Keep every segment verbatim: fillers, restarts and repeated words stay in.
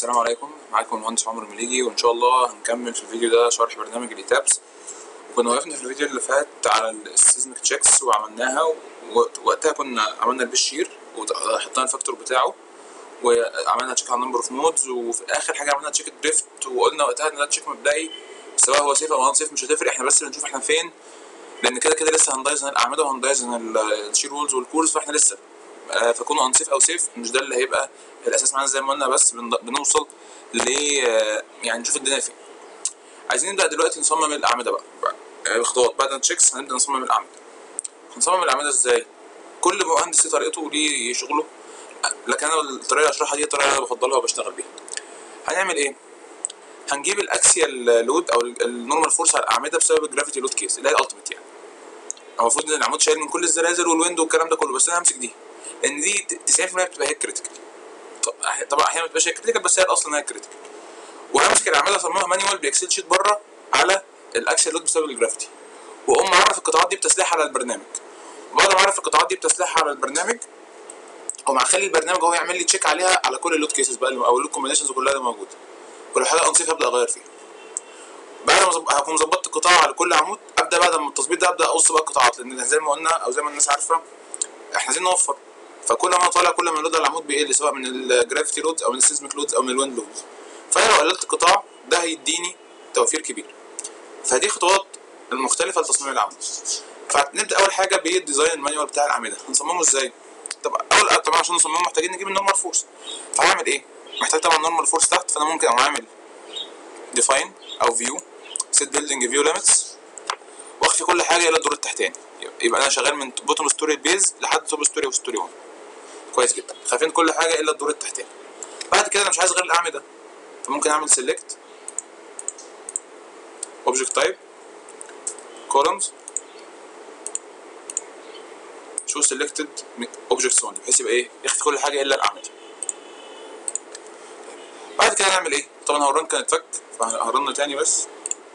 السلام عليكم، معاكم المهندس عمرو المليجي، وان شاء الله هنكمل في الفيديو ده شرح برنامج الايتابس. وكنا وقفنا في الفيديو اللي فات على السيزميك تشيكس وعملناها، ووقتها كنا عملنا البيشير وحطينا الفاكتور بتاعه وعملنا تشيك على النمبر اوف نودز، وفي اخر حاجه عملنا تشيك الدريفت، وقلنا وقتها ان ده تشيك مبدئي سواء هو سيف او ان سيف مش هتفرق، احنا بس بنشوف احنا فين، لان كده كده لسه هندايزن الاعمده وهندايزن الشير وولز والكورز، فاحنا لسه فكونه انسيف او سيف مش ده اللي هيبقى الاساس معانا زي ما قلنا، بس بنوصل ل يعني نشوف الدنيا فين. عايزين نبدا دلوقتي نصمم الاعمده بقى بخطوات. بعد التشيكس هنبدا نصمم الاعمده. هنصمم الاعمده ازاي؟ كل مهندس ليه طريقته وليه شغله، لكن انا الطريقه اللي اشرحها دي الطريقه اللي انا بفضلها وبشتغل بيها. هنعمل ايه؟ هنجيب الاكسيال لود او النورمال فورس على الاعمده بسبب الجرافيتي لود كيس اللي هي الالتيميت. يعني المفروض ان العمود شايل من كل الزلازل والويند والكلام ده كله، بس انا همسك دي لان دي تسعين في المية بتبقى هي كريتيكال. طبعا احيانا ما بتبقاش هي كريتيكال، بس هي اصلا هي كريتيكال. وهمسك الاعمده اصممها مانيوال باكسل شيت بره على الاكسل لود بسبب الجرافيتي، واقوم معرف القطاعات دي بتسليحها على البرنامج. وبعد ما اعرف القطاعات دي بتسليحها على البرنامج، اقوم اخلي البرنامج هو يعمل لي تشيك عليها على كل اللود كيسز بقى او اللود كومبينيشنز كلها اللي موجوده. ولو حاجه انصيف هبدا اغير فيها. بعد ما هكون ظبطت القطاع على كل عمود، ابدا بعد ما التظبيط ده ابدا اقص بقى القطاعات، لان زي ما قلنا او زي ما الناس عارفه احنا عايزين نوفر، فكل ما طالع كل ما اللود على العمود بيقل، سواء من الجرافيتي لودز او من السيزميك لودز او من الويند لودز. فانا لو قللت القطاع ده هيديني توفير كبير. فدي خطوات المختلفه لتصميم العمود. فنبدا اول حاجه بالديزاين المانيوال بتاع الاعمده. هنصممه ازاي؟ طب اول طبعا عشان نصممه محتاجين نجيب النورمال فورس. فهعمل ايه؟ محتاج طبعا نورمال فورس تحت، فانا ممكن اقوم عامل ديفاين او فيو سيت بيلدينج فيو ليميتس، واخفي كل حاجه الى الدور التحتاني. يبقى انا شغال من بوتوم ستوري بيز لحد توب ستوري وستوري واحد. كويس جدا، خافين كل حاجه الا الدور التحتاني. بعد كده انا مش عايز غير الاعمده، فممكن اعمل سيلكت اوبجكت تايب كولومز شو سيلكتد اوبجكتس اونلي، بحيث يبقى ايه؟ يخفي كل حاجه الا الاعمده. بعد كده هنعمل ايه؟ طبعا هو الرن كان اتفك، فهرن تاني بس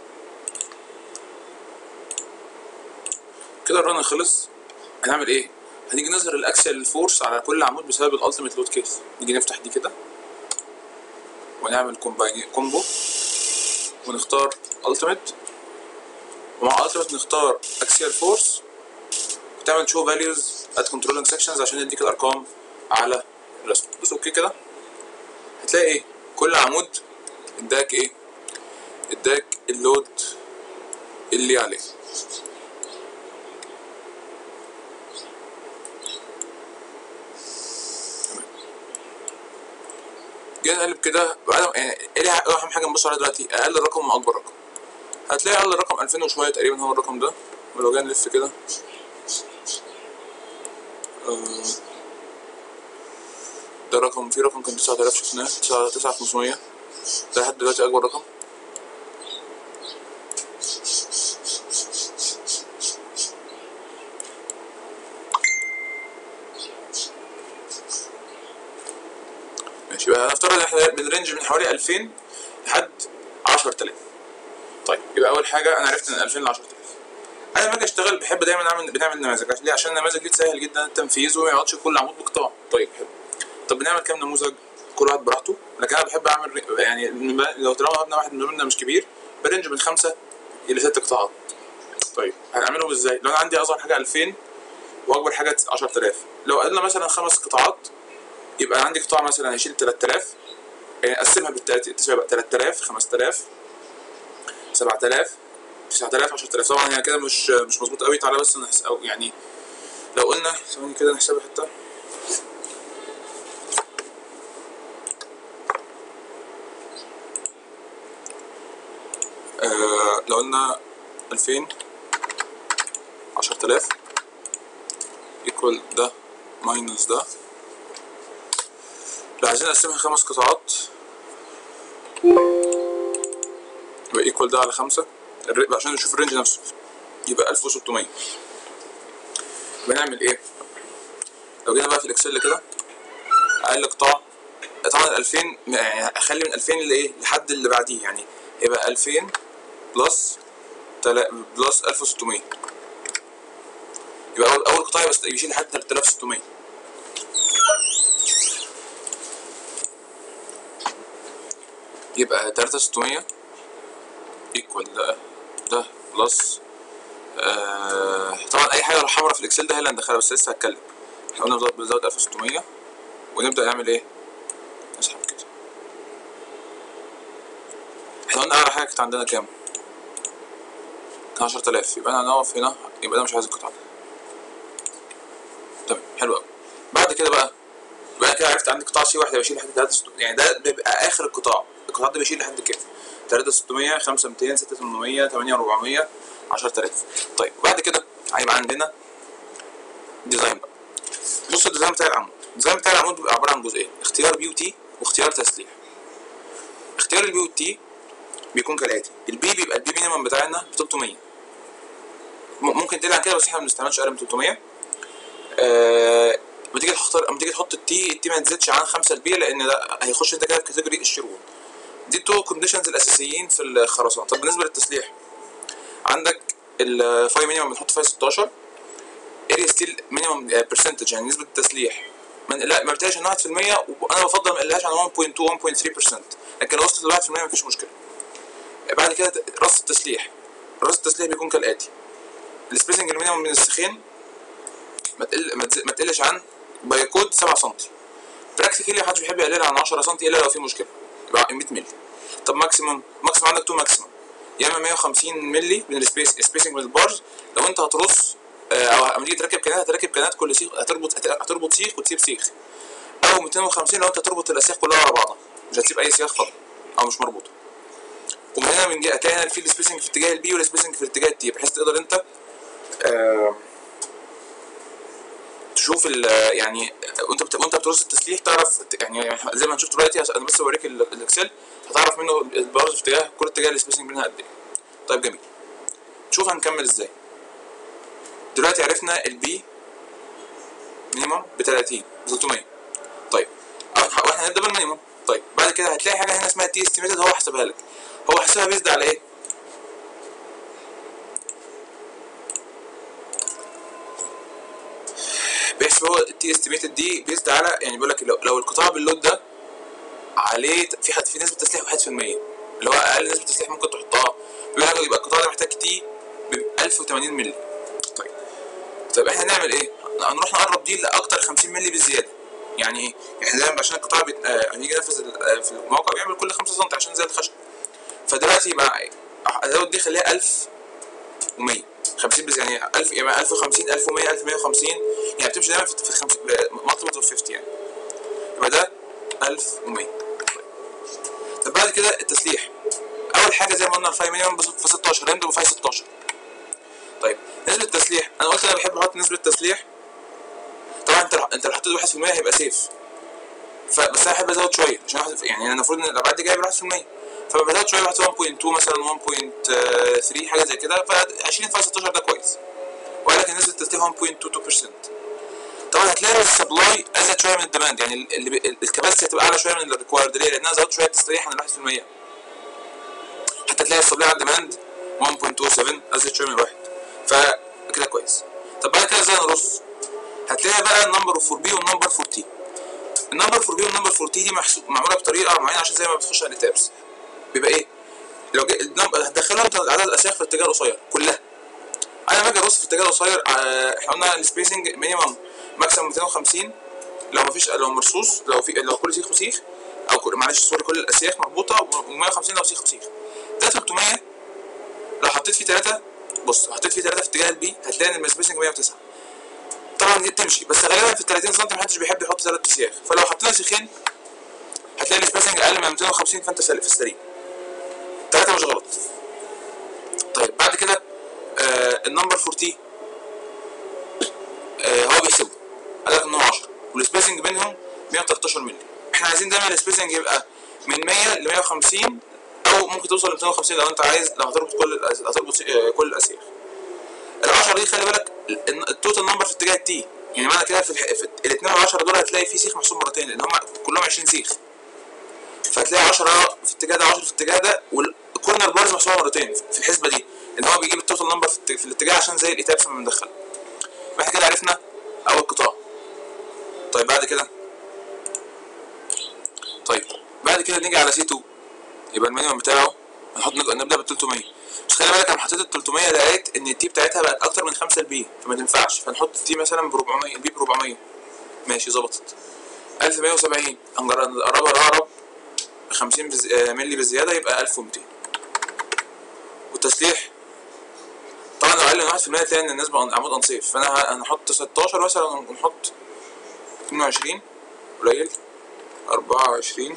كده الرن خلص. هنعمل ايه؟ هنيجي نظهر الاكسل فورس على كل عمود بسبب الالتيميت لود كيس. نيجي نفتح دي كده ونعمل كومبو ونختار التيميت، ومع التيميت نختار اكسيال فورس، وتعمل شو فاليوز ات كنترولينج سيكشنز عشان يديك الارقام على الرسم. دوس اوكي كده، هتلاقي ايه؟ كل عمود اداك ايه؟ اداك اللود اللي عليه. جينا نقلب كده، يعني ايه اهم حاجه نبص عليها دلوقتي؟ اقل رقم واكبر رقم. هتلاقي اقل رقم ألفين وشويه تقريبا هو الرقم ده، ولو جينا نلف كده آه ده رقم، في رقم كان تسعة آلاف شفناه، تسعة آلاف وخمسمية، ده لحد دلوقتي اكبر رقم. ماشي، يبقى هنفترض ان احنا بنرنج من حوالي ألفين لحد عشرة آلاف. طيب يبقى اول حاجه انا عرفت من ألفين ل عشرة آلاف. انا لما اجي اشتغل بحب دايما اعمل بنعمل نماذج. ليه؟ عشان النماذج دي تسهل جدا التنفيذ وما يقعدش كل عمود بقطاع. طيب حلو، طب بنعمل كام نموذج؟ كل واحد براحته، لكن انا بحب اعمل يعني لو طالما مبنى واحد مبنى مش كبير برنج من خمسه الى ست قطاعات. طيب هنعملهم ازاي؟ لو انا عندي اصغر حاجه ألفين واكبر حاجه عشرة آلاف، لو قلنا مثلا خمس قطاعات يبقى عندي قطاع مثلا هيشيل تلات آلاف، يعني اقسمها بالتلاتة تبقى تلات آلاف، خمسة آلاف، سبعة آلاف، تسعة آلاف، عشرة آلاف. طبعا يعني كده مش مش مظبوط قوي، تعالى بس نحس او يعني لو قلنا ثواني كده نحسبها حتى. آه لو قلنا ألفين عشرة آلاف ايكوال ده ماينس ده، لو عايزين نقسمها خمس قطاعات يبقى ايكوال ده على خمسة عشان نشوف الرينج نفسه، يبقى ألف وستمية. يبقى نعمل ايه؟ لو جينا بقى في الاكسل كده اقل قطاع، طبعا ألفين يعني اخلي من ألفين لايه لحد اللي بعديه، يعني يبقى ألفين بلس بلس ألف وستمية، يبقى اول اول قطاع يشيل لحد تلاتة آلاف وستمية. يبقى تلاتة ستمية ايكوال ده ده بلس آه طبعا اي حاجه حمرا في الاكسل ده هي اللي هندخلها، بس لسه هتكلم. احنا قلنا بنزود ألف وستمية ونبدا نعمل ايه؟ نسحب كده. احنا قلنا اعلى حاجه كانت عندنا كام؟ كان عشرة آلاف، يبقى انا هنقف هنا، يبقى ده مش عايز القطعه. تمام، حلو قوي. بعد كده بقى يبقى كده عرفت عندي قطاع سي واحد بيشيل لحد تلاتة ستمية، يعني ده بيبقى اخر القطاع. القطاع ده بيشيل لحد كام؟ تلاتة ستمية، خمسة ميتين، ستة تمنمية، تمانية أربعمية، عشرة آلاف. طيب وبعد كده هيبقى عندنا ديزاين بقى. بص الديزاين بتاع العمود، الديزاين بتاع العمود بيبقى عباره عن جزئين: اختيار بي وتي واختيار تسليح. اختيار البي والتي بيكون كالاتي: البي بيبقى البي مينيمم بتاعنا ب تلتمية، ممكن تقل عن كده بس احنا ما بنستعملش اقل من تلتمية. آه لما تيجي تختار، لما تيجي تحط التي، التي ما تزيدش عن خمسة البي، لان ده هيخش انت كده في كاتيجوري الشرود. دي التو كونديشنز الاساسيين في الخرسانه. طب بالنسبه للتسليح، عندك الفاي مينيمم بنحط فيها ستاشر، اريا ستيل مينيمم برسنتج يعني نسبه التسليح من لا ما بتقلش عن واحد في المية، وانا بفضل ما اقلهاش عن واحد فاصلة اتنين واحد فاصلة تلاتة بالمية، لكن لو وصلت ل واحد في المية مفيش مشكله. بعد كده راس التسليح، راس التسليح بيكون كالاتي: السبيسنج المينيمم من السيخين ما تقل ما تقلش عن باي كود سبعة سم. براكتيكالي محدش بيحب يقللها عن عشرة سم الا لو في مشكله، يبقى مية مللي. طب ماكسيموم، ماكسيموم عندك تو ماكسيموم، يا اما مية وخمسين مللي من السبيس سبيسنج من البارز لو انت هترص او لما تيجي تركب كنات، هتركب كنات كل سيخ، هتربط هتربط سيخ وتسيب سيخ، او ميتين وخمسين لو انت هتربط الاسياخ كلها على بعضها، مش هتسيب اي سياخ فاضي او مش مربوطه. ومن هنا من جهه هتلاقي هنا في السبيسنج في اتجاه البي والسبيسنج في اتجاه التي، بحيث تقدر انت آه تشوف ال يعني وانت بت... وانت بترص التسليح تعرف يعني زي ما هنشوف دلوقتي. انا بس بوريك الاكسل هتعرف منه البارز في اتجاه كل اتجاه السبيسنج بينها قد ايه. طيب جميل، شوف هنكمل ازاي. دلوقتي عرفنا البي مينيمم ب تلاتين ب تلتمية. طيب واحنا هنبدا بالمينيمم. طيب بعد كده هتلاقي حاجه هنا اسمها تي استيميتد، هو حسبها لك. هو حسبها بيزد على ايه؟ بيحسب هو التي استيميتد دي بيزد على، يعني بيقول لك لو, لو القطاع باللود ده عليه في حد في نسبه تسليح واحد في المية، اللي هو اقل نسبه تسليح ممكن تحطها، بيقول لك يبقى القطاع ده محتاج تي ب ألف وتمانين مللي. طيب طيب احنا هنعمل ايه؟ هنروح نقرب دي لاكتر خمسين مللي بالزياده. يعني ايه؟ احنا دايما عشان القطاع بيت... آه هنيجي ننفذ في الموقع بيعمل كل خمسة سم عشان زي الخشب. فدلوقتي يبقى ازود دي خليها ألف ومية، خمسين بس يعني ألف، يبقى ألف وخمسين، ألف ومية، ألف ومية وخمسين، يعني بتمشي دايما في خمسين مالتيبل اوف خمسين يعني. يبقى ده ألف ومية. طب بعد كده التسليح، اول حاجه زي ما قلنا الفاي مينيمم في ستاشر، هنبدا بفاي ستاشر. طيب نسبه التسليح، انا قلت انا بحب احط نسبه التسليح. طبعا انت انت لو حطيت واحد في المية هيبقى سيف، فبس انا بحب ازود شويه عشان يعني انا المفروض ان الابعاد دي جايب واحد في المية، فبزود شويه واحد فاصلة اتنين مثلا واحد فاصلة تلاتة حاجه زي كده، ف عشرين فاي ستاشر ده كويس. ولكن نسبه التسليح واحد فاصلة اتنين بالمية. طبعا هتلاقي السبلاي ازيد شويه من الديماند، يعني الكباسيتي هتبقى اعلى شويه من الريكوايرد. ليه؟ لان انا زودت شويه تسليح عن واحد في المية. حتى تلاقي السبلاي على الديماند واحد فاصلة اتنين سبعة ازيد شويه من الواحد، فكده كويس. طب بعد كده ازاي نرص؟ هتلاقي بقى النمبر اوف فور بي والنمبر فور تي. النمبر فور بي والنمبر فور تي دي معموله بطريقه معينه عشان زي ما بتخش على التابس بيبقى ايه؟ لو هتدخلها عدد الاسياخ في الاتجاه القصير كلها. انا باجي ارص في الاتجاه القصير، احنا قلنا السبيسنج مينيمم ماكسيمم ميتين وخمسين لو مفيش، لو مرصوص، لو في لو كل سيخ وسيخ، او كل معلش سوري كل الاسياخ مربوطه، و150 لو سيخ وسيخ. ده تلتمية لو حطيت فيه تلاتة، بص حطيت فيه تلاتة في اتجاه البي هتلاقي ان السبيسنج مية وتسعة. طبعا دي بتمشي، بس غالبا في ال تلاتين سم محدش بيحب يحط ثلاث اسياخ، فلو حطينا سيخين هتلاقي السبيسنج اقل من ميتين وخمسين، فانت في السريع تلاتة مش غلط. طيب بعد كده آه النمبر فور تي آه هو بيحسبه قال لك ان هو عشرة، والسبيسنج بينهم مية وتلتاشر مللي. احنا عايزين دايما السبيسنج يبقى من مية ل مية وخمسين، او ممكن توصل ل ميتين وخمسين لو انت عايز، لو هتربط كل هتربط آه كل الاسياخ. ال عشرة دي خلي بالك التوتال نمبر في اتجاه التي، يعني معنى كده في, في ال اتنين وعشرة دول هتلاقي في سيخ محسوب مرتين لان هم كلهم عشرين سيخ، فهتلاقي عشرة في الاتجاه ده عشرة في الاتجاه ده، والكورنر بارز محسوبه مرتين في الحسبه دي، ان هو بيجيب التوتال نمبر في, في الاتجاه عشان زي الايتابس لما بندخلها. فاحنا كده عرفنا اول قطاع. طيب بعد كده طيب بعد كده نيجي على سي اتنين. يبقى المينيمم بتاعه هنحط نبدا بال تلتمية. بس خلي بالك انا حطيت ال تلتمية لقيت ان التي بتاعتها بقت اكتر من خمسة البي فما تنفعش، فنحط التي مثلا ب اربعمية، البي ب اربعمية. ماشي ظبطت. الف ومية وسبعين هنقربها الاقرب خمسين بز... مللي بزياده يبقى الف ومتين. والتسليح طبعا لو اقل من واحد في المية تلاقي ان النسبه عمود انصيف، فانا هنحط ستاشر مثلا ونحط اتنين وعشرين قليل، اربعة وعشرين،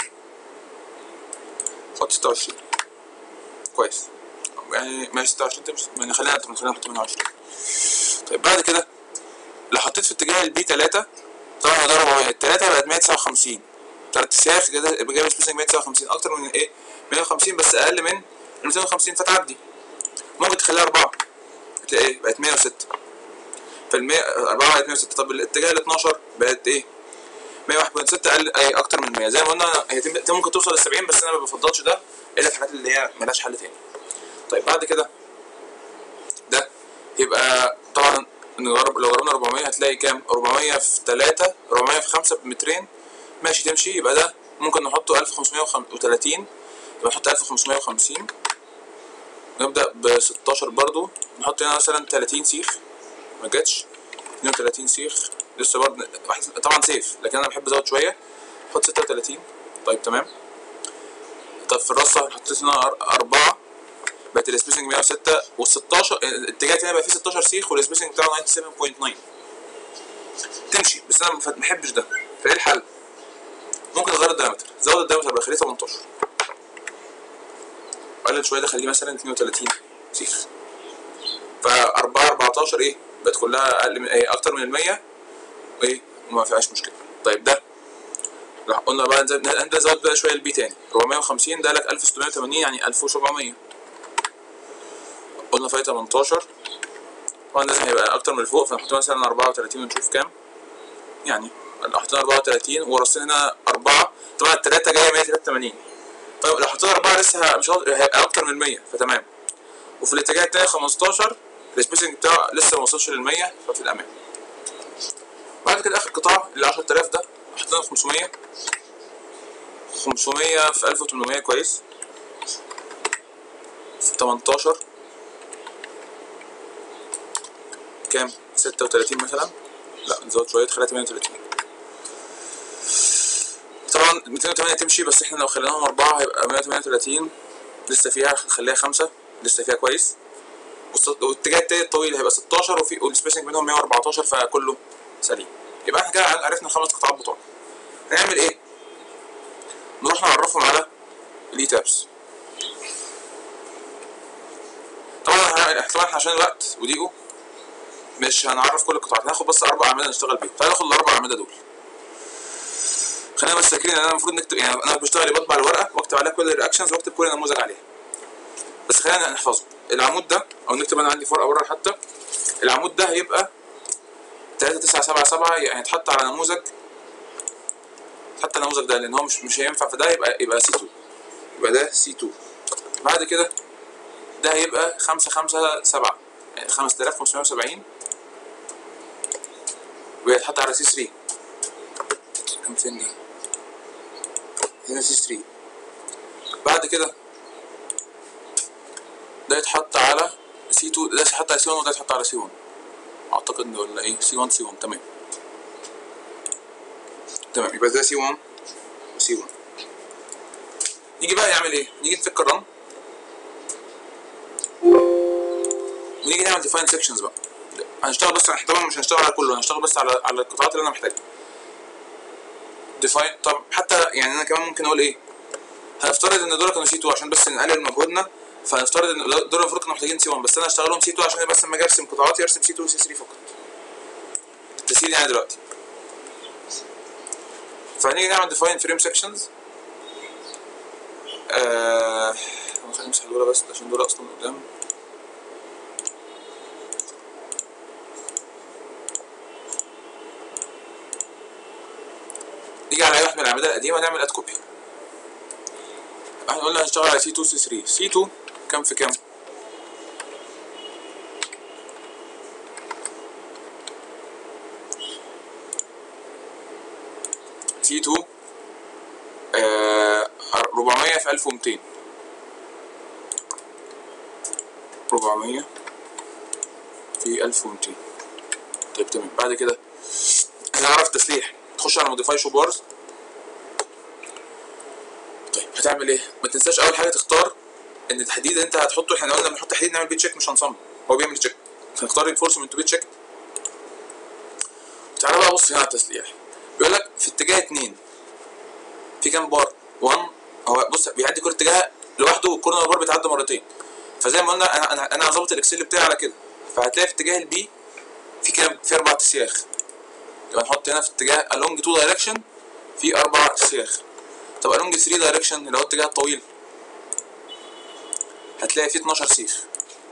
حط ستة وعشرين كويس يعني. ماشي ستة وعشرين تمشي يعني، خلينا خلينا نحط تمنية وعشرين. طيب بعد كده لو حطيت في اتجاه البي تلاتة طبعا ده اربعمية، التلاتة بقت مية وتسعة وخمسين، تلات سياخ كده يبقى جايب سبيسنج مية وتسعة وخمسين اكتر من ايه؟ مية وخمسين بس اقل من ميتين وخمسين فتعدي. ممكن تخليها اربعة هتلاقي ايه؟ بقت مية وستة. فال اربعة بقت مية وستة. طب الاتجاه ال اتناشر بقت ايه؟ مية وواحد فاصلة ستة اقل اي اكتر من مية. زي ما قلنا هي ممكن توصل ل سبعين بس انا ما بفضلش ده الا في الحاجات اللي هي ملهاش حل تاني. طيب بعد كده ده يبقى طبعا نجرب، لو جربنا اربعمية هتلاقي كام؟ اربعمية في تلاتة، اربعمية في خمسة بمترين ماشي تمشي. يبقى ده ممكن نحطه الف وخمسمية وتلاتين، يبقى نحط الف وخمسمية وخمسين. نبدأ ب ستاشر برضو، نحط هنا مثلا تلاتين سيخ ما جاتش، اتنين وتلاتين سيخ لسه برضه طبعا سيف لكن انا بحب ازود شويه، نحط ستة وتلاتين. طيب تمام. طب في الرصه حطيت هنا اربعة بقت السبيسنج مية وستة، وال ستاشر الاتجاه التاني بقى فيه ستاشر سيخ والسبيسنج بتاعه سبعة وتسعين فاصلة تسعة تمشي. بس انا ما بحبش ده، فايه الحل؟ ممكن اغير الدايمتر، زود الدايمتر بقى خليه تمنتاشر، قلل شويه ده خليه مثلا اتنين وتلاتين سيخ. ف اربعة اربعتاشر ايه بقت كلها اقل من ايه اكتر من ال مية وايه وما فيهاش مشكله. طيب ده لو قلنا بقى نبدا نزود بقى شويه البي تاني، اربعمية وخمسين ده لك الف وستمية وتمانين يعني الف وسبعمية. قلنا فاي تمنتاشر طبعا لازم هيبقى اكتر من اللي فوق، فنحط مثلا اربعة وتلاتين ونشوف كام يعني. لو حطينا اربعة وتلاتين ورصينا هنا اربعة طبعا التلاتة جايه مية وتلاتة وتمانين. طيب لو حطينا اربعة لسه مش هيبقى اكتر من مية فتمام. وفي الاتجاه التاني خمستاشر السبيسنج بتاعه لسه ما وصلش لل مية ففي الامان. بعد كده اخر قطاع اللي عشرة الاف ده حطينا خمسمية، خمسمية في الف وتمنمية كويس. في تمنتاشر كام؟ ستة وتلاتين مثلا، لا نزود شويه خليها تمانية وتلاتين. طبعا ميتين وتمانية تمشي بس احنا لو خليناهم اربعة هيبقى مية وتمانية وتلاتين لسه فيها، خليها خمسة لسه فيها كويس. والاتجاه التاني الطويل هيبقى ستاشر وفي والسبيسنج بينهم مية واربعتاشر فكله سليم. يبقى احنا كده عرفنا الخمس قطاعات بتوعنا. هنعمل ايه؟ نروح نعرفهم على الاي تابس. طبعا طبعا عشان الوقت وضيقه مش هنعرف كل القطاعات، هناخد بس اربع اعمده نشتغل بيهم. تعالى ناخد الاربع اعمده دول. خلينا بس فاكرين ان انا المفروض نكتب، يعني انا بشتغل بطبع الورقه واكتب عليها كل الرياكشنز واكتب كل نموذج عليها، بس خلينا نحفظه. العمود ده او نكتب انا عندي ورقه بره حتى، العمود ده هيبقى تلاتة تسعة سبعة سبعة يعني يتحط على نموذج، حتى النموذج ده لان هو مش مش هينفع في ده يبقى يبقى سي اتنين، يبقى ده سي اتنين. بعد كده ده هيبقى خمسة خمسة سبعة يعني خمسة الاف وخمسمية وسبعين ويتحط على سي تلاتة. كام فين ده؟ هنا سي تلاتة. بعد كده ده يتحط على سي اتنين، ده يتحط على سي واحد وده يتحط على سي واحد اعتقد ولا ايه؟ سي واحد سي واحد تمام تمام. يبقى ده سي واحد وسي واحد. نيجي بقى يعمل ايه؟ نيجي نفك الرن ونيجي نعمل ديفاين سيكشنز بقى. هنشتغل بس احنا طبعا مش هنشتغل على كله، هنشتغل بس على على القطاعات اللي انا محتاجها. ديفاين طب حتى يعني انا كمان ممكن اقول ايه؟ هنفترض ان دول كانوا سي اتنين عشان بس نقلل مجهودنا، فهنفترض ان دول المفروض كانوا محتاجين سي واحد بس انا هشتغلهم سي اتنين عشان بس لما اجي ارسم قطاعاتي ارسم سي اتنين وسي تلاتة فقط. التسهيل يعني دلوقتي. فهنيجي نعمل ديفاين فريم سيكشنز. آه خلينا نمسح دول بس عشان دول اصلا قدام. نيجي على اي واحد من الاعمده القديمه نعمل اد كوبي. احنا قلنا هنشتغل على سي اتنين سي تلاتة. سي اتنين كام في كام؟ سي اتنين آه اربعمية في الف ومتين أربعمية في ألف ومتين. طيب تمام. بعد كده هنعرف تسليح، تخش على موديفاي شو بارز. طيب هتعمل ايه؟ ما تنساش اول حاجه تختار ان التحديد اللي انت هتحطه، احنا قلنا لما نحط تحديد نعمل بيه تشيك مش هنصمم، هو بيعمل تشيك، فنختار رينفورسمنت بيه تشيك. تعالى بقى بص هنا على التسليح، بيقول لك في اتجاه اتنين في كام بار؟ واحد. هو بص بيعدي كل اتجاه لوحده، والكورنر بار بيتعدى مرتين، فزي ما قلنا انا انا انا ظابط الاكسل بتاعي على كده، فهتلاقي في اتجاه البي في كام؟ في اربع اسياخ، يبقى نحط هنا في اتجاه along two direction في اربع اسياخ. طب along three direction اللي هو الاتجاه الطويل هتلاقي فيه اتناشر سيخ.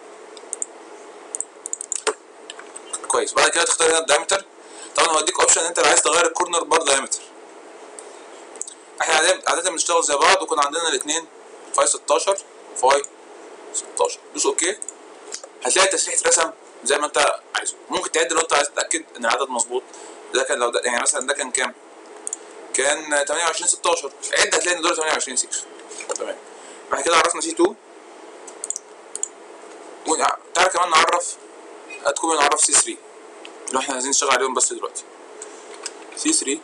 كويس. بعد كده تختار هنا الدايمتر. طبعا هو هيديك اوبشن انت لو عايز تغير الكورنر بار دايمتر. احنا عاده بنشتغل زي بعض، وكنا عندنا الاثنين فاي ستاشر فاي ستاشر. دوس اوكي، هتلاقي التسليح اترسم زي ما انت عايزه. ممكن تعد لو انت عايز تتاكد ان العدد مظبوط. ده كان لو ده يعني مثلا ده كان كام؟ كان تمنية وعشرين ستاشر، عد هتلاقي ان دول تمنية وعشرين سيخ. تمام. بعد كده عرفنا سي اتنين، تعالى كمان نعرف هتكون نعرف سي ثلاثة اللي احنا عايزين نشتغل عليهم بس دلوقتي. سي ثلاثة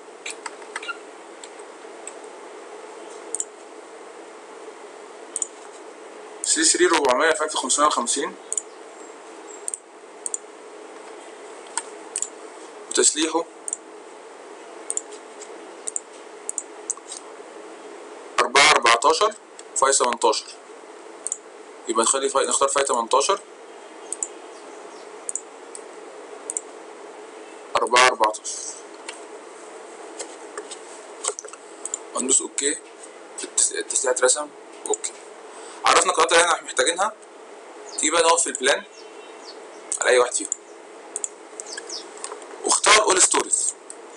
سي ثلاثة أربعمية في ألف وخمسمية وخمسين، وتسليحه أربعة أربعتاشر فاي تمنتاشر. يبقى نخلي فاي نختار فاي تمنتاشر أربعة أربعتاشر، وندوس اوكي. التسليح اترسم. اوكي. عرفنا القطعات اللي احنا محتاجينها. تيجي بقى نقف في البلان على اي واحد فيهم، واختار اول ستوريز.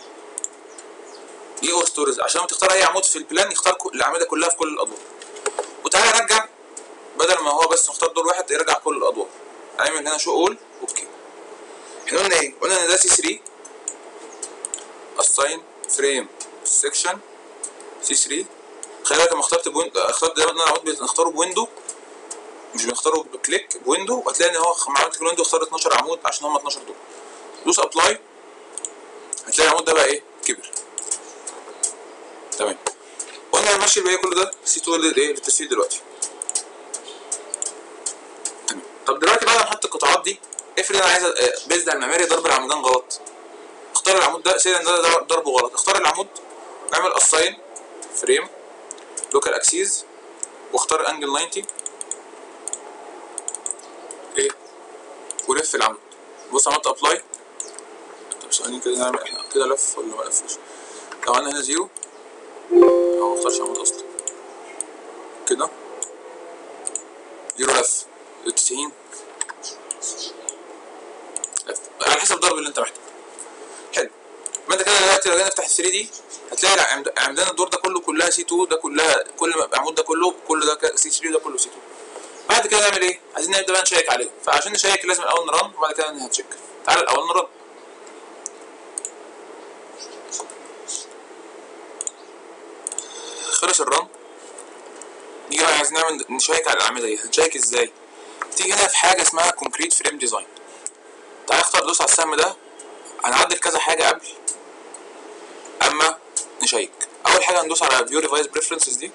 ليه اول ستوريز؟ عشان لما تختار اي عمود في البلان يختار الاعمده كلها في كل الادوار. وتعالى رجع، بدل ما هو بس نختار دور واحد يرجع كل الادوار. هنعمل هنا شو اول. اوكي. احنا قلنا ايه؟ قلنا ان ده سي ثلاثة assign frame section سي ثلاثة. خلي بالك لما اخترت بويندو، اخترت دايما ان انا عمود بنختاره بويندو مش بنختاره بكليك، بويندو، وهتلاقي ان هو لما عملت الويندو اختار اتناشر عمود عشان هم اتناشر دول. دوس ابلاي، هتلاقي العمود ده بقى ايه؟ كبر. تمام. قلنا هنمشي الباقي كل ده سي اتنين للايه؟ للتسجيل دلوقتي. تمام. طب دلوقتي بقى هنحط القطاعات دي. افرض انا عايز بيزد على المعماري ضرب العمودين غلط. اختار العمود ده، سيدا ده ضربه غلط، اختار العمود واعمل اساين فريم لوكال اكسيس، واختار انجل تسعين ايه، ولف العمود. بص عملت ابلاي. طب ثواني كده نعمل احنا كده لف ولا ما لفش؟ لو عملنا هنا زيرو او ما اختارش عمود اصلا كده، زيرو لف، تسعين لف على حسب الضرب اللي انت محتاجه. حلو. ما انت كده دلوقتي لو جينا نفتح ثري دي هتلاقي عمدان الدور ده كله كلها سي اتنين، ده كلها كل عمود ده كله كل ده سي ثلاثة، ده كله سي اتنين. بعد كده نعمل ايه؟ عايزين نبدا بقى نشيك عليهم، فعشان نشيك لازم الاول نرن وبعد كده هنتشيك. تعالى الاول نرن. خلص الرن. نيجي بقى عايزين نعمل نشيك على الاعمده دي. هنشيك ازاي؟ تيجي هنا في حاجه اسمها كونكريت فريم ديزاين. تعالى اختار، دوس على السهم ده. هنعدل كذا حاجه قبل اما نشيك. اول حاجه هندوس على فيو ريفايز بريفرنسز دي.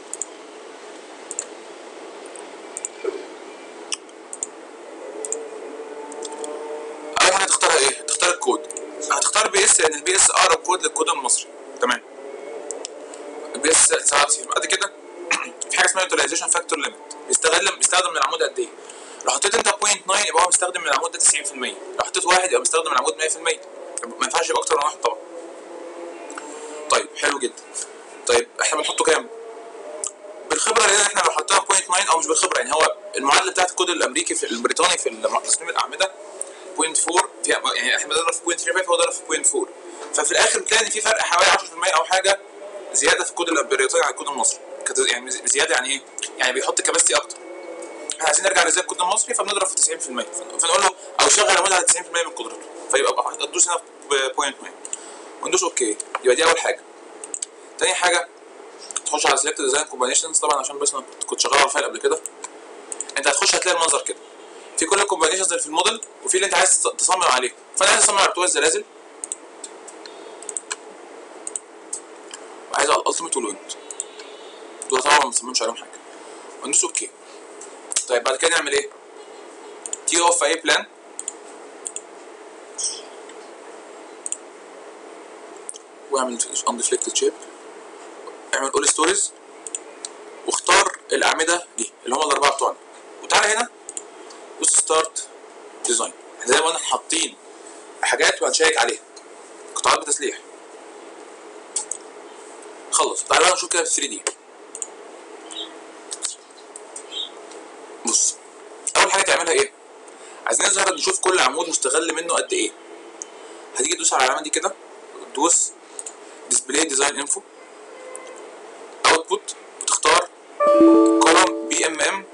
اول حاجه تختارها ايه؟ تختار الكود. هتختار بي اس لان البي اس اقرب كود للكود المصري. تمام. البي اس سبعة وتسعين. بعد كده في حاجه اسمها يوتيلايزيشن فاكتور ليميت، بيستغل بيستخدم من العمود قد ايه. لو حطيت انت بوينت تسعة يبقى هو بيستخدم من العمود ده تسعين في المية، لو حطيت واحد يبقى بيستخدم من العمود مية في المية. ما ينفعش يبقى اكتر من واحد طبعا. طيب حلو جدا. طيب احنا بنحطه كام؟ بالخبره، لان احنا لو حطينا بوينت تسعة او مش بالخبره، يعني هو المعادله بتاعت الكود الامريكي في البريطاني في تصميم الاعمده بوينت أربعة، يعني احنا بنضرب في بوينت خمسة وتلاتين، هو ضرب في بوينت أربعة، ففي الاخر بتلاقي ان في فرق حوالي عشرة في المية او حاجه زياده في الكود البريطاني عن الكود المصري. يعني زياده يعني ايه؟ يعني بيحط كباستي اكتر. احنا عايزين نرجع زي الكود المصري فبنضرب في تسعين في المية، فنقول له او شغل العمود على تسعين في المية من قدرته، فيبقى هتدوس هنا بوينت تسعة وندوس اوكي. يبقى دي اول حاجه. تاني حاجه تخش على سيلكت ديزاين كومبينيشنز. طبعا عشان بس انا كنت شغال على الفايل قبل كده، انت هتخش هتلاقي المنظر كده. في كل الكومباينيشنز اللي في الموديل، وفي اللي انت عايز تصمم عليه. فانا عايز اصمم على بتوع الزلازل، وعايز على الالتيميت والويند، دول طبعا ما بنصممش عليهم حاجه، وندوس اوكي. طيب بعد كده نعمل ايه؟ تيجي اقف في اي بلان، واعمل اندفليكتد شيب، اعمل اول ستوريز، واختار الاعمده دي اللي هم الاربعه بتوعنا، وتعالى هنا دوس ستارت ديزاين. احنا زي ما قلنا حاطين حاجات وهنشيك عليها، قطاعات بتسليح. خلص، تعالى بقى نشوف كده في ثري دي. بص، اول حاجه تعملها ايه؟ عايزين نظهر نشوف كل عمود مستغل منه قد ايه. هتيجي تدوس على العلامه دي كده، وتدوس ديسبلاي ديزاين انفو، اوتبوت، وتختار كولوم بي ام ام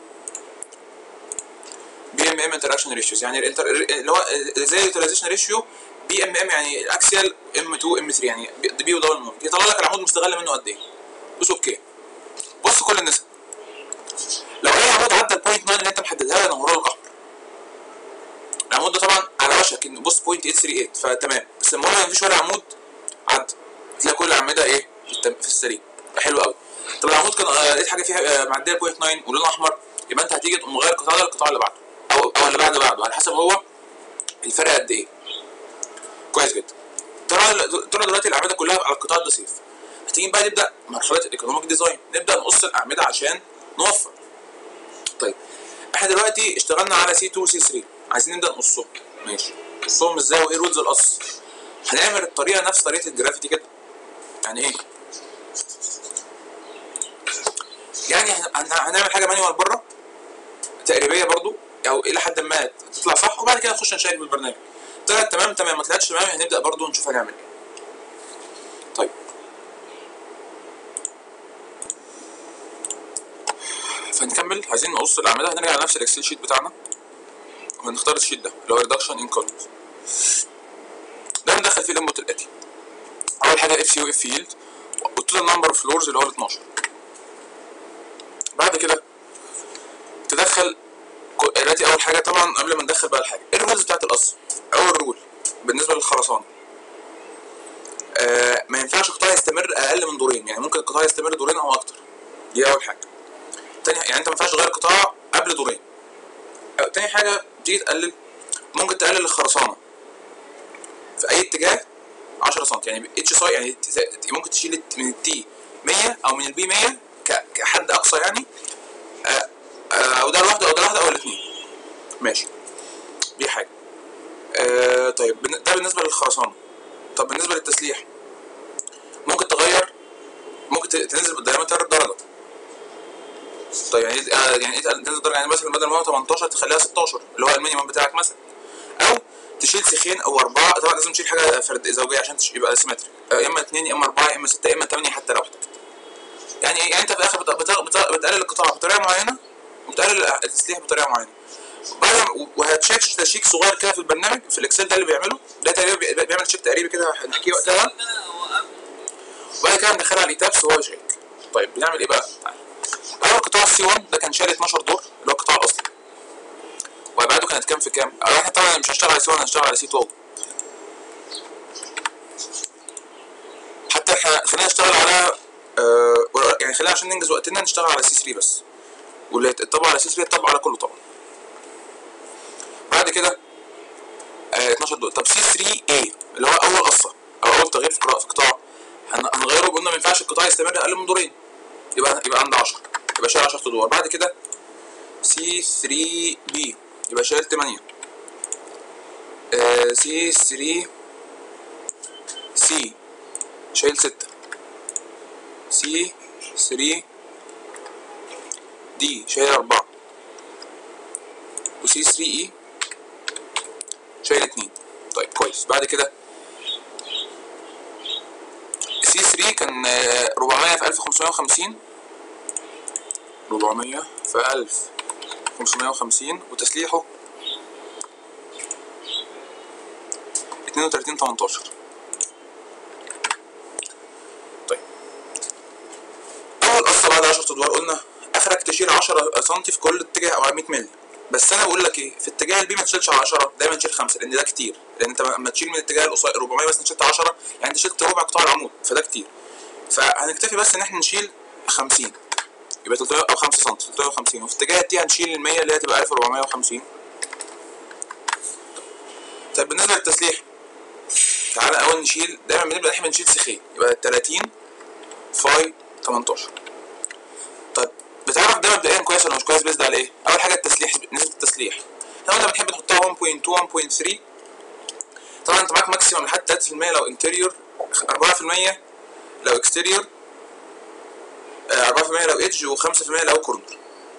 بي ام ام انتراكشن ريشيوز، يعني الانتر اللي هو زي اليوتيلايزيشن ريشيو بي ام ام، يعني الاكسيال ام تو ام ثري، يعني بي ودبل مون، يطلع لك العمود مستغل منه قد ايه. دوس اوكي. بص كل النسب، لو اي عمود عدى البوينت تسعة اللي انت محددها له نوره لك احمر. العمود ده طبعا على وشك ان بص بوينت ثمانية ثلاثة وثلاثين، فتمام. بس المهم مفيش ولا عمود عدى، تلاقي كل الاعمده ايه في السريع. حلو قوي. طب العمود كان لقيت حاجه فيها معديه بوينت تسعة ولونها احمر، يبقى انت هتيجي تقوم مغير القطاع ده للقطاع اللي بعده، او او اللي بعد بعده، على حسب هو الفرق قد ايه. كويس جدا. ترى ترى دلوقتي الاعمده كلها على القطاع ده سيف. هتيجي بقى نبدا مرحله الايكونوميك ديزاين، نبدا نقص الاعمده عشان نوفر. طيب احنا دلوقتي اشتغلنا على سي اتنين وسي تلاتة، عايزين نبدا نقصهم. ماشي، نقصهم ازاي وايه رولز القص؟ هنعمل الطريقه نفس طريقه الجرافيتي كده. يعني ايه؟ يعني هنعمل حاجه مانيوال بره تقريبيه برضو، او الى حد ما تطلع صح، وبعد كده نخش نشيك بالبرنامج. طلعت تمام تمام، ما طلعتش تمام هنبدا برضو نشوف هنعمل ايه. طيب فنكمل. عايزين نقص الاعمده، هنرجع على نفس الاكسل شيت بتاعنا، وهنختار الشيت ده اللي هو ريدكشن ان كولمز. ده هندخل فيه الانبوت الاتي. اول حاجه اف سي واف يلد، والتوتال نمبر اوف فلورز اللي هو ال اتناشر. بعد كده تدخل دلوقتي اول حاجه طبعا قبل ما ندخل بقى الحاجه، الرولز بتاعت القص. اول رول بالنسبه للخرسانه، آه ما ينفعش قطاع يستمر اقل من دورين، يعني ممكن القطاع يستمر دورين او اكتر. دي اول حاجه. تاني يعني انت ما ينفعش تغير قطاع قبل دورين. تاني حاجه تيجي تقلل، ممكن تقلل الخرسانه في اي اتجاه عشرة سم، يعني اتش ساي، يعني ممكن تشيل من التي مية او من البي مية كحد اقصى يعني، آه آه او ده لوحده او ده لوحده او الاثنين. ماشي، دي حاجه. آه طيب ده بالنسبه للخرسانه. طب بالنسبه للتسليح، ممكن تغير، ممكن تنزل بالدايمتر درجه. طيب يعني آه يعني ايه تنزل درجه؟ يعني مثلا بدل ما هو تمنتاشر تخليها ستاشر اللي هو المينيمم بتاعك مثلا، او تشيل سيخين او اربعه. طبعا لازم تشيل حاجه فرد زوجيه عشان يبقى سيمتريك، يا اما اثنين يا اما اربعه يا اما سته يا اما ثمانيه حتى لو احتجت. يعني يعني انت في الاخر بتقلل القطاع بطريقه معينه، وبتقلل التسليح بطريقه معينه. وهتشيك تشيك صغير كده في البرنامج في الاكسل ده اللي بيعمله ده تقريبا، بيعمل تشيك تقريبي كده هنحكيه وقتها، وبعد كده ندخلها على الايتابس وهو يشيك. طيب بنعمل ايه بقى؟ اول قطاع السي واحد ده كان شايل اتناشر دور اللي هو القطاع الاصلي، وابعاده كانت كام في كام؟ احنا طبعا مش هنشتغل على سي واحد، هنشتغل على سي اتنين. حتى احنا خلينا نشتغل على آه يعني خلينا عشان ننجز وقتنا نشتغل على سي تلاتة بس، واللي يتطبق على سي تلاتة يتطبق على كله طبعا. بعد كده آه اتناشر دول. طب سي تلاتة ايه اللي هو اول قصه او اول تغيير في قطاع، هنغيره بقولنا ما ينفعش القطاع يستمر اقل من دورين، يبقى يبقى عند عشرة، يبقى شايل عشرة ادوار. بعد كده سي تلاتة بي يبقى شايل تمانية. آه سي تلاتة سي شايل ستة. سي تلاتة دي شايل أربعة، وسي تلاتة اي شايل اتنين. طيب كويس. بعد كده سي تلاتة كان اربعمية في الف وخمسمية وخمسين، اربعمية في الف وخمسمية وخمسين، وتسليحه اتنين وتلاتين تمنتاشر. طيب اول قصه بعد عشرة ادوار قلنا اخرك تشيل عشرة سم في كل اتجاه او مية مللي. بس انا بقول لك ايه، في اتجاه البي ما تشيلش على عشرة، دايما تشيل خمسة، لان ده كتير. لان انت لما تشيل من الاتجاه القصير أربعمية بس شلت عشرة، يعني انت شلت ربع قطاع العمود، فده كتير. فهنكتفي بس ان احنا نشيل خمسين، يبقى تلتمية او خمسة سم تلتمية وخمسين، وفي اتجاه التي هنشيل ال مية اللي هي تبقى ألف وأربعمية وخمسين. طيب بالنسبه للتسليح، تعالى اول نشيل، دايما بنبدا احنا بنشيل سيخين، يبقى تلاتين فاي تمنتاشر. طيب بتعرف ده مبدئيا كويس ولا مش كويس بيزد على ايه؟ اول حاجه التسليح، نسبه التسليح. لو انت بتحب تحطها واحد فاصلة اتنين واحد فاصلة تلاتة، طبعا انت معاك ماكسيمم لحد تلاتة في المية لو انتيريور، أربعة في المية لو اكستيريور، أربعة في المية لو ايدج، و5% لو كورنر.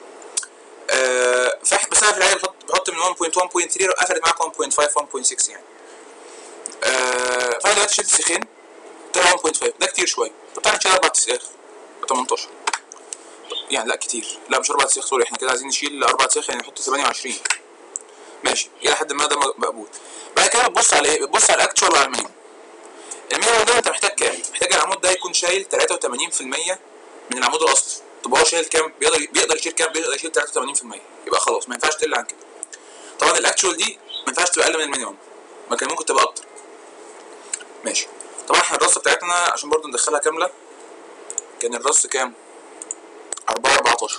أه فاحت بس انا في العادي بحط بحط من واحد فاصلة واحد واحد فاصلة تلاتة، لو قفلت معاك واحد فاصلة خمسة واحد فاصلة ستة يعني. أه فانا دلوقتي شلت سيخين، طلع واحد فاصلة خمسة، ده كتير شويه. طب تعالى نشيل اربع سياخ تمنتاشر، يعني لا كتير، لا مش اربع سياخ سوري، احنا كده عايزين نشيل اربع سياخ يعني نحط تمنية وعشرين، ماشي الى حد ما ده مقبول. بعد كده بتبص على ايه؟ بتبص على الاكتشوال وعلى المينيمم. المينيمم ده انت محتاج كام؟ محتاج العمود ده يكون شايل تلاتة وتمانين في المية من العمود الاصلي. طب هو شايل كام؟ بيقدر بيقدر يشيل كام؟ بيقدر يشيل تلاتة وتمانين في المية، يبقى خلاص ما ينفعش تقل عن كده. طبعا الاكتشوال دي ما ينفعش تبقى اقل من المينيمم، ما كان ممكن تبقى اكتر. ماشي. طبعا احنا الرصه بتاعتنا عشان برضو ندخلها كامله، كان الرص كام؟ أربعة أربعتاشر،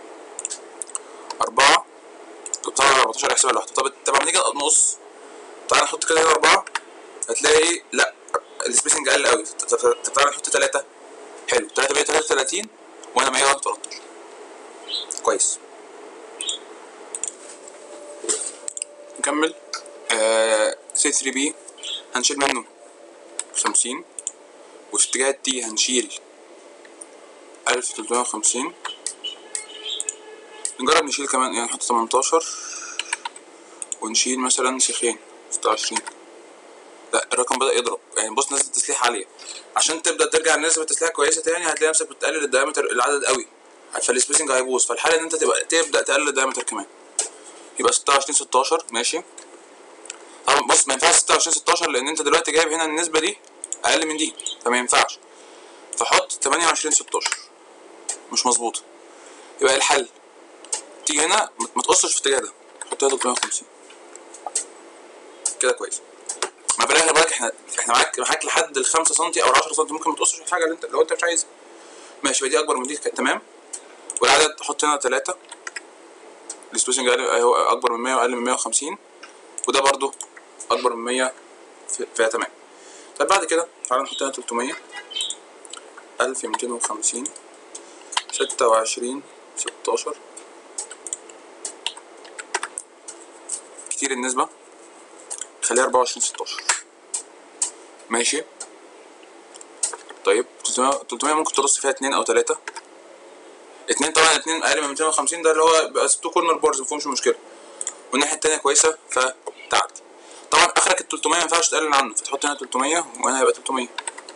أربعة طبعا أربعتاشر احسبها لوحده. طب طب لما نيجي نقص، تعالى نحط كده هنا أربعة، هتلاقي لا السبيسنج اقل قوي. تعالى نحط تلاتة، حلو، تلاتة بقى تلاتة وتلاتين وانا مية وتلتاشر، كويس. نكمل. آه سي تلاتة بي هنشيل منه خمسين، وفي اتجاه التي هنشيل ألف وتلتمية وخمسين. نجرب نشيل كمان، يعني نحط تمنتاشر ونشيل مثلا سيخين ستة وعشرين. لا الرقم بدأ يضرب، يعني بص نسبة التسليح عالية. عشان تبدأ ترجع لنسبة التسليح كويسة تاني هتلاقي نفسك بتقلل الدايمتر العدد قوي، فالسبيسنج هيبوظ. فالحالة ان انت تبقى تبدأ تقلل الدايمتر كمان، يبقى ستة وعشرين ستاشر ماشي. طبعا بص ما ينفعش ستة وعشرين ستاشر لان انت دلوقتي جايب هنا النسبة دي اقل من دي، فما ينفعش. فحط تمنية وعشرين ستاشر، مش مظبوطة. يبقى ايه الحل؟ تيجي هنا ما تقصش في الاتجاه ده، حط هنا تلتمية وخمسين كده كويس. ما في الاخر بالك احنا احنا معاك معاك لحد ال خمسة سم او عشرة سم، ممكن ما تقصش في حاجه اللي انت لو انت مش عايزها، ماشي. دي اكبر من دي كانت تمام. والعدد تحط هنا تلاتة، السبيسنج هو اكبر من مية واقل من مية وخمسين، وده برضو اكبر من مية فيها تمام. طيب بعد كده تعالى نحط هنا تلتمية، ألف ومتين وخمسين، ستة وعشرين ستاشر، كتير النسبة، خليها أربعة وعشرين ستاشر ماشي. طيب تلتمية ممكن ترص فيها اتنين او تلاتة، اتنين طبعا، اتنين اقل من ميتين وخمسين ده اللي هو بيبقى تو كورنر بارز مفيهمش مشكلة، والناحية التانية كويسة فتعدي. طبعا اخرك ال تلتمية مينفعش تقلل عنه، فتحط هنا تلتمية وهنا هيبقى تلتمية،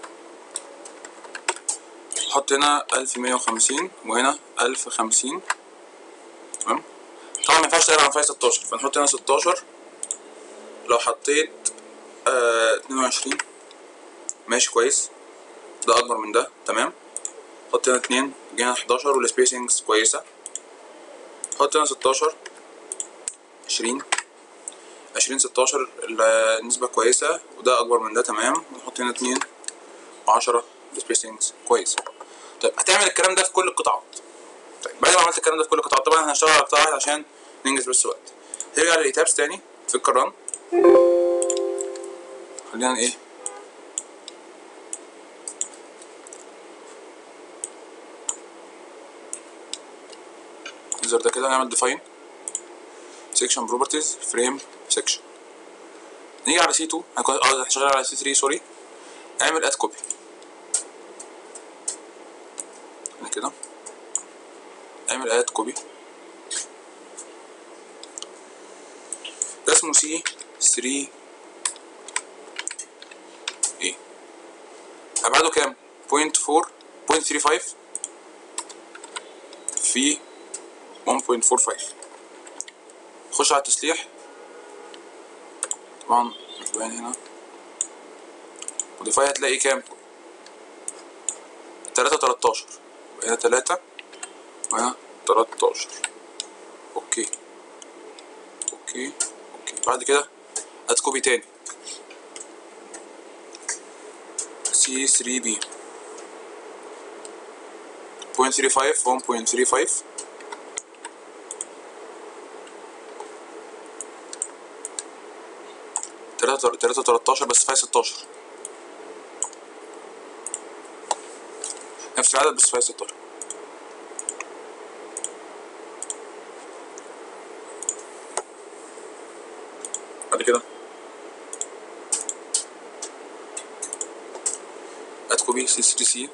حط هنا ألف ومية وخمسين وهنا ألف وخمسين تمام. طبعا مينفعش تقلل عن فاي ستاشر، فنحط هنا ستاشر. لو حطيت آه اتنين وعشرين ماشي كويس، ده اكبر من ده تمام. حط هنا اتنين، هنا حداشر والسبيسنجز كويسة. حط هنا ستاشر، عشرين عشرين ستاشر النسبة كويسة وده أكبر من ده تمام. ونحط هنا اتنين وعشرة السبيسنجز كويس. طيب هتعمل الكلام ده في كل القطاعات. طيب بعد ما عملت الكلام ده في كل القطاعات، طبعا هنشتغل على قطاع واحد عشان ننجز بس وقت. هرجع للإيتابس تاني في الكران، خلينا ايه نظهر ده كده، نعمل define section properties frame section. نيجي على سي اتنين، اه هشتغل على سي تلاتة سوري، اعمل add copy هنا كده، اعمل add copy، ده اسمه سي تلاتة ايه، ابعاده كام؟ صفر فاصلة أربعة صفر تلاتة خمسة في واحد فاصلة أربعة خمسة. خش على التسليح، طبعا مش باين هنا، وديفاي هتلاقي كام؟ تلاتة تلتاشر، وهنا تلاتة وهنا تلتاشر اوكي. اوكي اوكي. بعد كده هات كوبي تاني سي ثري بي بوينت ثري فايف واحد بوينت ثري فايف تلاتة تلاتة تلاتاشر بس فيها ستاشر، نفس العدد بس فيها ستاشر. بعد كده هات كوبي سي ثري سي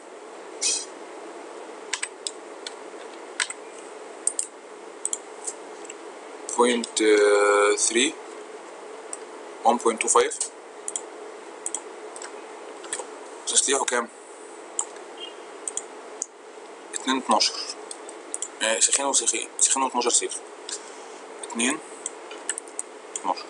بوينت ثري واحد بوينت تو فايف تسليحه كام؟ اتنين اتناشر، يعني سيخين وسيخين، سيخين واتناشر سيخ، اتنين اتناشر.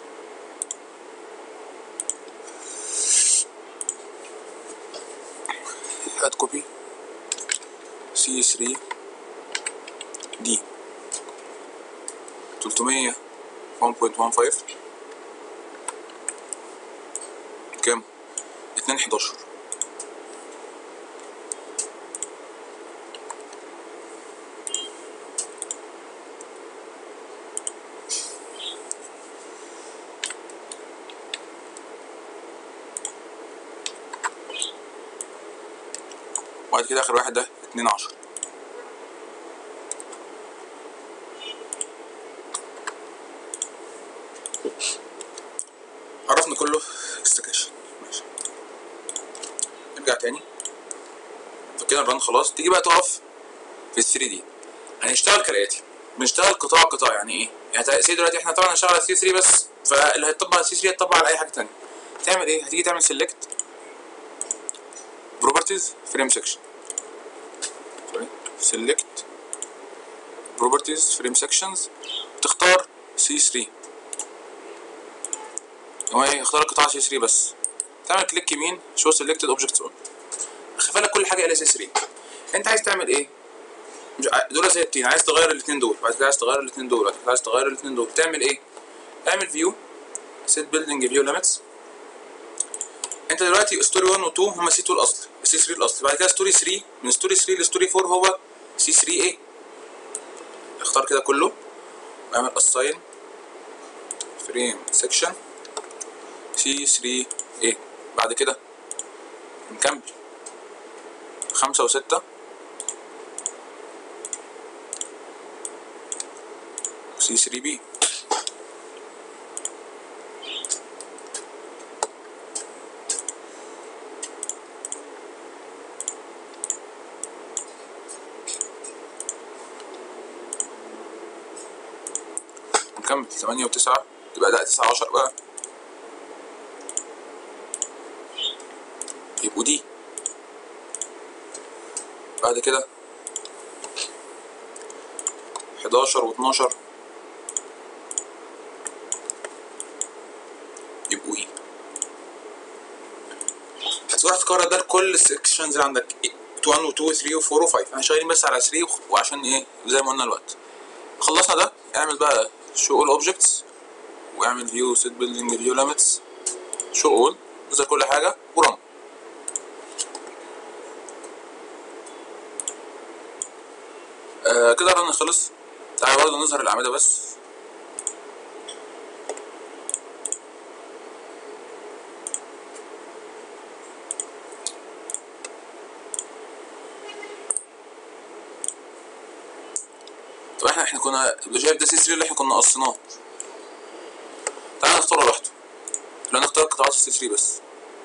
هات كوبي سي ثري دي تلتمية واحد بوينت واحد خمسة كام؟ اتنين حداشر. وبعد كده اخر واحد ده اتنين عشرة. عرفنا كله استكاشن. ماشي، نرجع تاني فكده الرن خلاص. تيجي بقى تقف في ال ثري دي. هنشتغل كالاتي، بنشتغل قطاع قطاع. يعني ايه؟ يعني سي دلوقتي احنا طبعا هنشتغل على سي ثري بس، فاللي هيطبق على سي ثري هيطبق على اي حاجه تانيه. تعمل ايه؟ هتيجي تعمل سيلكت بروبرتيز فريم سكشن، سوري سيلكت بروبرتيز فريم سكشنز، تختار سي ثري. هو ايه؟ اختار قطاع سي ثري بس، تعمل كليك يمين شو سيلكتد اوبجكتس اون، خفى لك كل حاجه الى سي ثري. انت عايز تعمل ايه؟ دول ثابتين، عايز تغير الاثنين دول، بعد كده عايز تغير الاثنين دول، بعد كده عايز تغير الاثنين دول. تعمل ايه؟ اعمل فيو سيت بيلدينج فيو ليميتس. انت دلوقتي ستوري واحد و اتنين هما سي اتنين الاصلي، سي ثري الاصلي، بعد كده ستوري ثري، من ستوري ثري لستوري اربعة هو سي ثري ايه. اختار كده كله واعمل اساين فريم سيكشن سي ثري ايه. بعد كده نكمل خمسة وستة سي ثري بي. نكمل ثمانية وتسعة، تبقى ده تسعة عشر بقى، يبقوا دي. بعد كده حداشر واتناشر يبقوا ايه. هتروح تكرر ده لكل السكشنز اللي عندك واحد و اتنين و تلاتة و اربعة و خمسة. احنا شغالين بس على ثري وعشان ايه زي ما قلنا الوقت. خلصنا ده، اعمل بقى شو اول اوبجكتس واعمل فيو سيت بيلدينج فيو ليميتس شو اول، اظهر كل حاجه ورن. آه كده الرن خلص. تعالى برضه نظهر الاعمده بس. طب احنا احنا كنا شايف ده سي ثري اللي احنا كنا قصيناه. تعالى نختاره لوحده، لا نختار قطاعات السي ثري بس.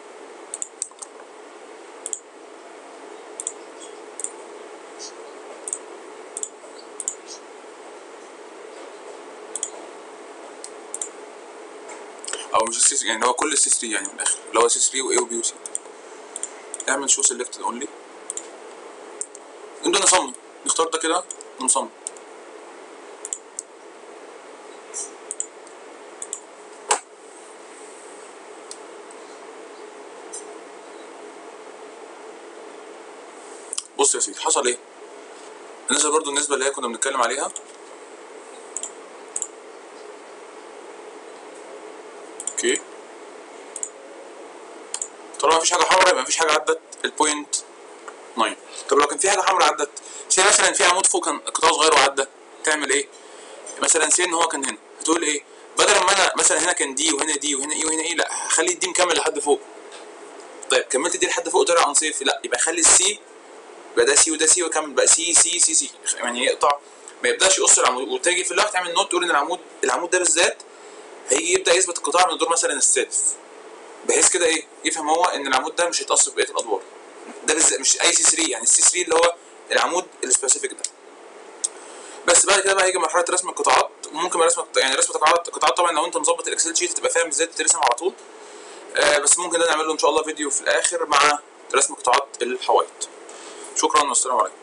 او مش السي ثري يعني، هو كل السي ثري يعني من الاخر، اللي هو سي ثري واي وبي وسي. اعمل شو سيلكتد اونلي، نبدا نصمم. نختار ده كده ونصمم. بص يا سيدي حصل ايه. بالنسبه برضو النسبه اللي هي كنا بنتكلم عليها، اوكي، طالما مفيش حاجه حمراء يبقى مفيش حاجه عدت البوينت تسعة. طب لو كان في حاجه حمراء عدت، سي مثلا في عمود فوق كان قطاع صغير وعدى، تعمل ايه؟ مثلا سي ان هو كان هنا، هتقول ايه؟ بدل ما انا مثلا هنا كان دي وهنا دي وهنا ايه وهنا ايه، لا هخلي الدي مكمل لحد فوق. طيب كملت دي لحد فوق طلع انصيف، لا يبقى خلي السي، يبقى ده سي وده سي وكمل بقى سي سي سي سي، يعني يقطع، ما يبداش يقص العمود. وتيجي في اللوحه تعمل نوت تقول ان العمود العمود ده بالذات هيجي يبدا يثبت القطاع من الدور مثلا السادس، بحيث كده ايه يفهم هو ان العمود ده مش هيتقص في بقيه الادوار، ده بالذات مش اي سي ثلاثة، يعني السي ثلاثة اللي هو العمود السبيسيفيك ده. بس بعد كده بقى هيجي مرحله رسم القطاعات، وممكن رسم يعني رسم قطاعات قطاعات طبعا لو انت مظبط الاكسل شيت تبقى فاهم ازاي ترسم على طول. آه بس ممكن ده نعمل له ان شاء الله فيديو في الاخر مع رسم قطاعات الحوائط. شكرا والسلام عليكم.